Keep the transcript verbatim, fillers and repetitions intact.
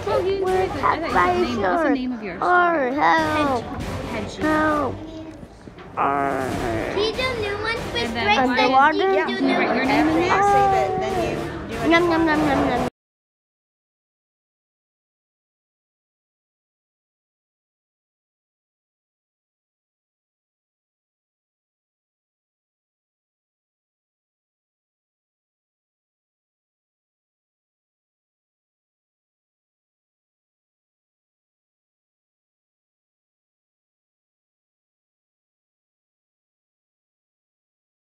Oh, you We're very good. I attacked thought by you a said name. What's the shark. name of your Arr, story? help. Hedgie. Help. Arr. Can you do new ones with And then Greg? Underwater? You Yeah. do Can you new write your ones. name in After you there? save it, then you do it. Nom nom nom nom nom